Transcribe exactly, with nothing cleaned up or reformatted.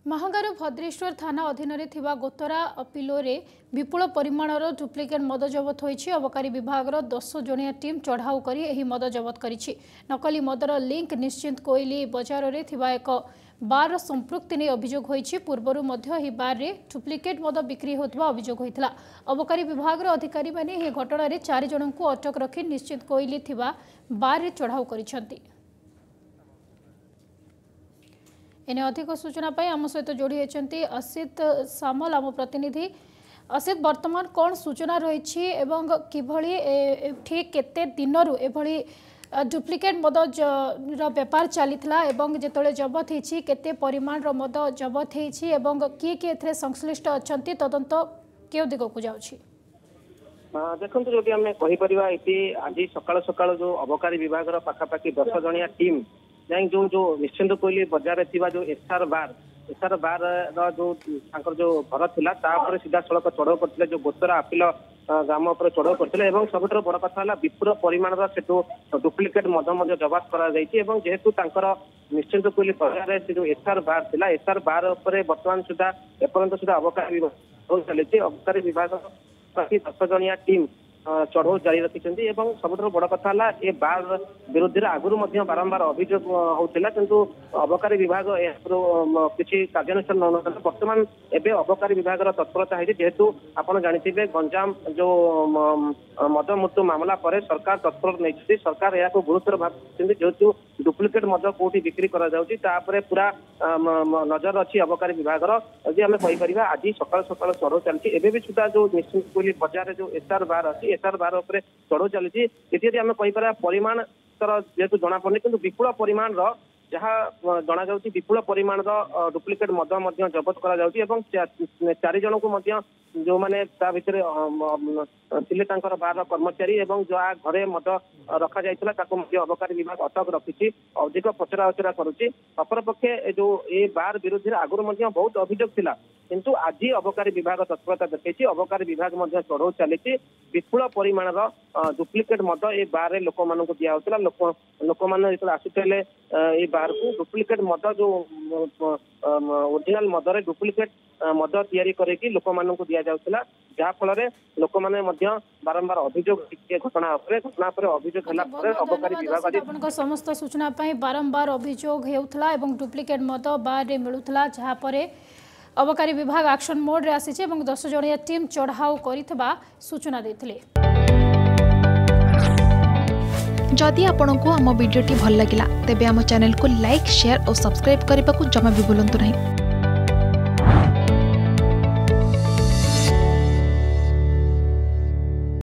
महागार भद्रेश्वर थाना अधीन गोतरा पिलोरे विपुल परिमाणर डुप्लिकेट मद जबत होईछि। अबकारी विभाग दस जणिया टीम चढ़ाऊ करी एही मद जबत करिछि। नकली मदर लिंक निश्चिंत कोइली बजार रे थिबा एक बार संपृक्ति ने अभियोग होईछि। पूर्वरु मध्य एही बार रे डुप्लिकेट मद बिक्री होतबा अभियोग होइतला। अबकारी विभाग अधिकारी माने एही घटना रे चार जनंकु अटक रखी निश्चिंत कोइली थिबा बार रे चढ़ाऊ करिसंती। एने अधिक सूचना पाई आम सहित जोड़ी होती असित सामल आम प्रतिनिधि। असित वर्तमान कौन सूचना रही एवं किभली ठीक केते दिनरु एभली डुप्लिकेट मद बेपार चलीथिला एवं जेतले जबत होईछि केते परिमाण रो मद जबत होईछि एवं किए किए एथरे संश्लिष्ट अछंती तदंत केउ दिग को जाउछि? देखंतु जोटी हमें कहि परिबा इति आज सकाळ सकाळ जो अबकारी विभाग रो पाखापाखी दस जणिया टीम जाई जो जो निश्चिंत कोइली बजार थिबा जो एसआर बार एसआर बार रो जो तांकर जो घर थिला तापर सीधा सड़क चढ़ाऊ करथिले जो गोतरा आपिल ग्राम पर चढ़ाऊ करथिले एवं सबुठर बड़ कथा हला विपुल परिमाण रो सेटो डुप्लिकेट मद मद जबात करा जायछि एवं जेहेतु तांकर निश्चिंत कोइली बजार से जो एसआर बार थिला एसआर बार ऊपर वर्तमान सुधा एपर्यंत सुधा अबकारी विभाग चलिछि। अबकारी विभाग बाकी दस जणिया टीम चढ़ाऊ जारी रखिंट और सबुठ बड़ कथा ए बार विरुद्ध आगुरी बारंबार अभियोग होता किंतु अबकारी विभाग किसी कार्यानुष्ठान नौ बर्तमान एवं अबकारी विभाग तत्परता है जेहेतु आपड़ जानी गंजाम जो मद मृत्यु मामला पर सरकार तत्पर नहीं सरकार यहाँ गुरुतर भाव जेहेतु डुप्लिकेट मद कौटी बिक्री कर पूरा नजर अच्छी अबकारी विभाग यदि आम कहीपर आज सकाल सकाल चढ़ाऊ चलती एवं भी सुधा जो निश्चिंत कोइली बजार जो एसआर बार अच्छी एसआर बार उपर चढ़ाऊ चलती यदि आम कहीपर परिमाण तर जेहेतु जना पड़े कि विपुल परिमाण जहाँ जना जाउछि विपुल परिमाण डुप्लिकेट मद जबत करा चार जन को जो मैंने भितर थिले बार कर्मचारी एवं जहाँ घरे मद रखा जाइतला ताको अबकारी विभाग अटक रखी अधिक पचरा उचरा करुच्ची। अपरपक्षे जो ए बार विरुद्ध आगुरी बहुत अभियोग थिला किंतु आज अबकारी विभाग तत्परता देखी अबकारी विभाग चढ़ाऊ चली विपुल परिमाण डुप्लिकेट मद ए बार रे लोक मान दिया लोक लोक मैंने आसुले ये बार को डुप्लिकेट मद जो ओरिजिनल मदरे डुप्लिकेट मद तैयारी करके लोक मान दिया जाउतला जहाँ फल लोक मैंने बारंबार अभियोग घटना घटना पर अभियोग अबकारी विभाग समस्त सूचना बारंबार अभियोग होता एवं डुप्लिकेट मद बार रे मिलुथला जहाँ पर अबकारी विभाग एक्शन मोड रे आसी एवं दस जणिया टीम चढ़ाऊ करितबा सूचना देथिले। जदि आपंक आम भिडी भल लगा तेब आम चैनल को लाइक शेयर और सब्सक्राइब करने को जमा भी भूलु नहीं।